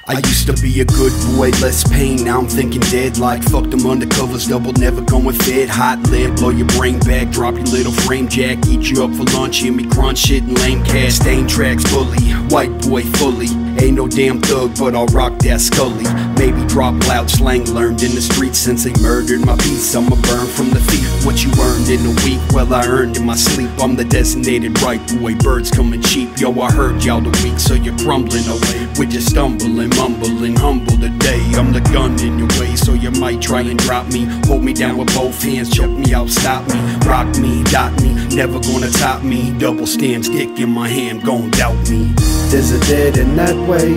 I used to be a good boy, less pain, now I'm thinking dead. Like fuck them undercovers, double never going fed. Hot lead, blow your brain back, drop your little frame jack. Eat you up for lunch, hear me crunch shit and lame cat. Stain tracks fully, white boy fully. Ain't no damn thug, but I'll rock that Scully. Maybe drop loud slang learned in the streets since they murdered my peace. I'ma burn from the feet what you earned in a week. Well, I earned in my sleep, I'm the designated right boy. Birds coming cheap, yo, I heard y'all the weak, so you're crumbling away. We're just stumbling, mumbling, humble today. I'm the gun in your way, so you might try and drop me. Hold me down with both hands, check me out, stop me. Rock me, dot me, never gonna top me. Double stand, stick in my hand, gon' doubt me. There's a dead in that way,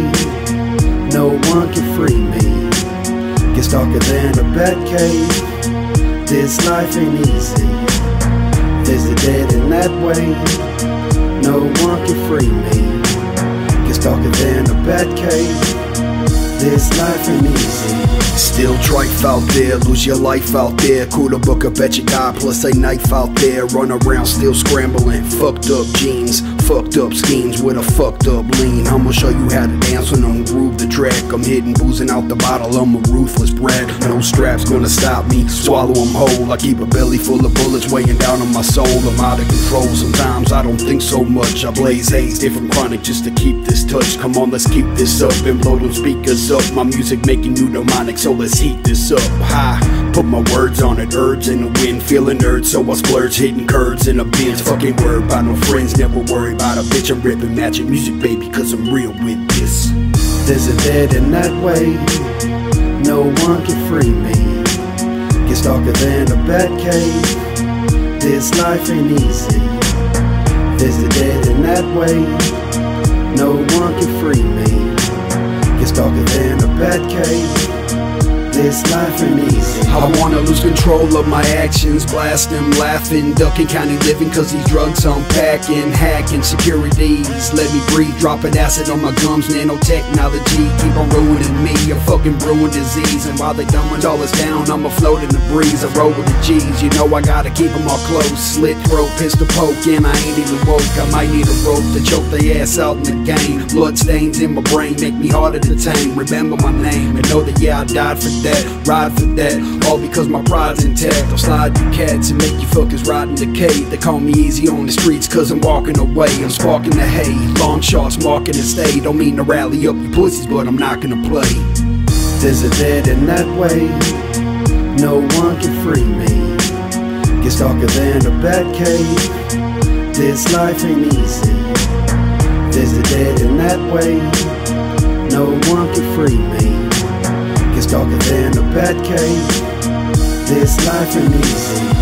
no one can free me. Gets darker than a bat cave, this life ain't easy. There's a dead in that way, no one can free me. Gets darker than a bat cave, this life ain't easy. Still trife out there, lose your life out there. Cool to book up at your guy, plus a knife out there. Run around still scrambling, fucked up jeans, fucked up schemes with a fucked up lean. I'ma show you how to dance when I'm groove the track. I'm hitting boozing out the bottle, I'm a ruthless brat. No straps gonna stop me, swallow them whole. I keep a belly full of bullets weighing down on my soul. I'm out of control, sometimes I don't think so much. I blaze haze, different chronic just to keep this touch. Come on, let's keep this up and blow those speakers up. My music making you demonic, so let's heat this up high. Put my words on it, urge in the wind, feeling nerd, so I splurge, hitting curves in a binge. Fucking word by no friends, never worry about a bitch. I'm ripping magic music, baby, cause I'm real with this. There's a dead in that way, no one can free me. Gets darker than a bat cave, this life ain't easy. There's a dead in that way, no one can free me. Gets darker than a bat cave, this life ain't easy. I wanna lose control of my actions, blast them, laughing, ducking, county living, cause these drugs I'm packing, hacking securities, let me breathe, dropping acid on my gums, nanotechnology, keep on ruining me, I'm fucking brewing disease, and while they dumbing all us down, I'ma float in the breeze, I roll with the G's, you know I gotta keep them all close, slit throat, pistol poke, and I ain't even woke, I might need a rope to choke their ass out in the game, blood stains in my brain, make me harder to tame, remember my name, and know that yeah I died for that, ride for that, all because my pride's intact. I'll slide you cats and make you fuckers ride in decay. They call me easy on the streets cause I'm walking away. I'm sparking the hay, long shots marking the stay. Don't mean to rally up you pussies, but I'm not gonna play. There's a dead in that way, no one can free me. Gets darker than a bat cave, this life ain't easy. There's a dead in that way, no one can free me. Gets darker than a bat cave, this life ain't easy.